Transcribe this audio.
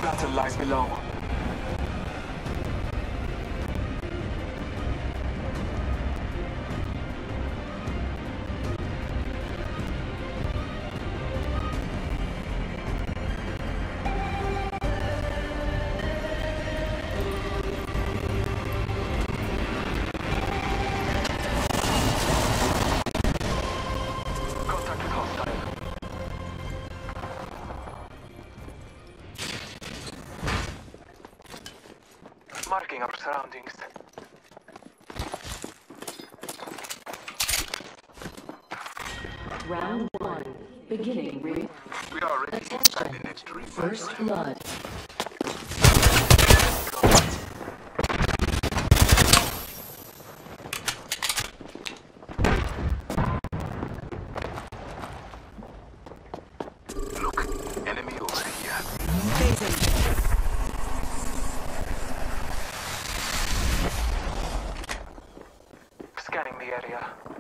battle lies below. Contact with hostile. Marking our surroundings. Round 1. Beginning ring. We are ready inside the next ring. First blood. Look, enemy over here. Scanning the area.